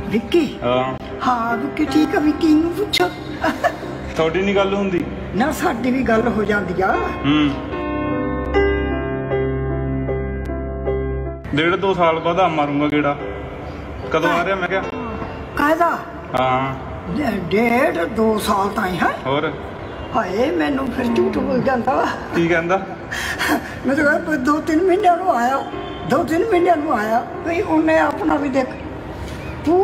विक्की हाँ हाँ विक्की ठीक है। विक्की नूं पुछो थोड़ी नहीं गल हुंदी ना साडी भी गल हो जाती आ। 1.5-2 साल बाद आ मारूंगा गेड़ा कदों आ रहा मैं क्या कायदा हाँ 1.5-2 साल ताईं है। और हाए मैनू फिर झूठ बोल जाता की कहंदा मैं तो कहा 2-3 महीने नूं आया 2-3 महीने नूं आया भाई उन्हें अपना भी देख तू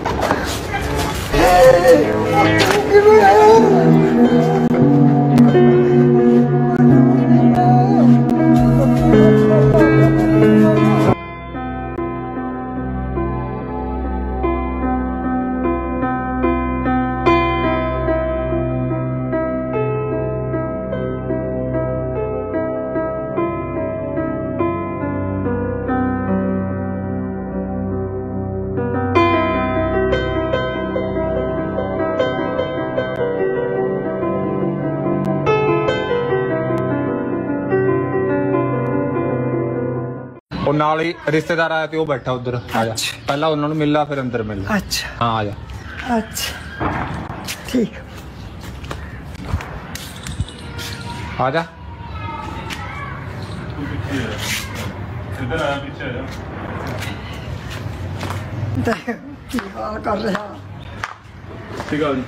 और नाल ही रिश्तेदार आया तो वो बैठा उधर। आजा पहला उन्होंने मिला फिर अंदर मिला। अच्छा हाँ आजा। अच्छा ठीक आजा। इधर आया पीछे आया देख की हाल कर रहा ठीक है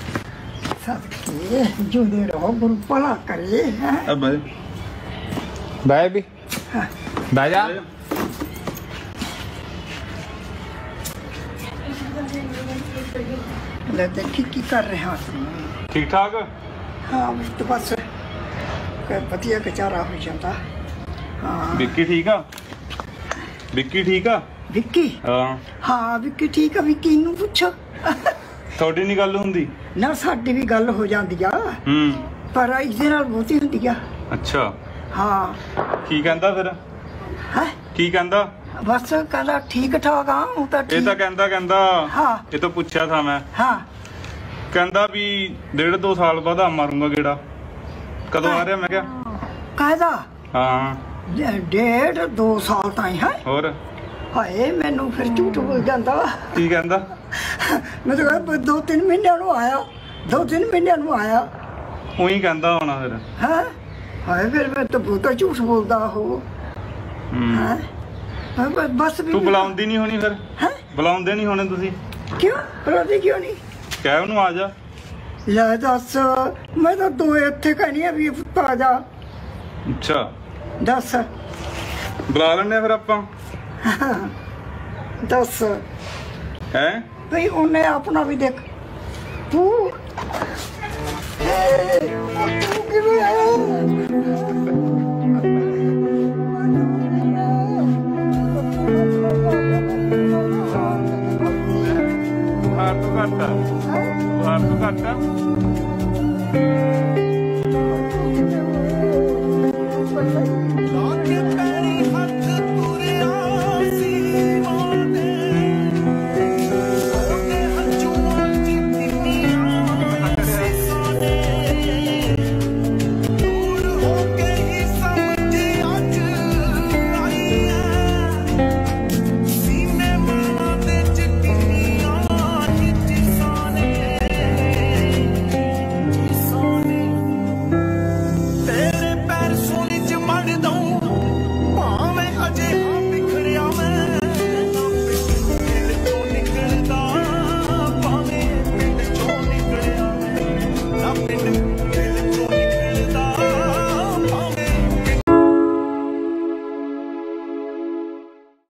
सबके जुदे रहो गुरु भला करे हैं। अब भाई बाय भी बाय जा। ले देखी की कर रहे हैं ठीक ठाक हाँ तो बस वधिया गुजारा हो जाता। हाँ विक्की ठीक आ विक्की ठीक आ विक्की हाँ हाँ विक्की ठीक है। विक्की नूं पुछो थोड़ी नहीं गल हुंदी ना साडी भी गल हो जाती आ पर इसदे नाल बहुती हुंदी आ। अच्छा हाँ की कहंदा फिर है की कहंदा बस कहला ठीक ठाक हाँ हूँ तो ये ठीक तो कहंदा हाँ ये तो पूछा था मैं हाँ कहंदा भी 1.5-2 साल बाद आ मारूंगा गेड़ा कदों आ रहा मैं क्या कायदा हाँ 1.5-2 साल ताईं है। और हाए मैनू फिर झूठ बोल जाता की कहंदा मैं तो कहा 2-3 महीने नूं आया 2-3 महीने नूं आया ਉਹੀ ਕਹਿੰਦਾ ਹੋਣਾ ਫਿਰ है हाय फिर मैं तो बहुत झूठ बोलता हो है बस भी ਤੂੰ ਬੁਲਾਉਂਦੀ ਨਹੀਂ ਹੋਣੀ ਫਿਰ है ਬੁਲਾਉਂਦੇ ਨਹੀਂ ਹੋਣੇ ਤੁਸੀਂ क्यों रोटी क्यों नहीं ਕਹਿ ਉਹਨੂੰ ਆ ਜਾ ਲੈ ਦੱਸ ਮੈਂ ਤਾਂ ਦੋ ਇੱਥੇ ਕਹਿਨੀ ਆ ਵੀ ਆ ਜਾ ਅੱਛਾ ਦੱਸ ਬੁਲਾ ਲੈਣੇ ਆ ਫਿਰ ਆਪਾਂ ਦੱਸ ਹੈ ਭਈ ਉਹਨੇ ਆਪਣਾ ਵੀ ਦੇਖ ਤੂੰ ਤੂੰ ਕਿਵੇਂ ਆਇਆ ਬਾਹਰ ਤੋਂ ਘੱਟ ਆ ਬਾਹਰ ਤੋਂ ਘੱਟ ਆ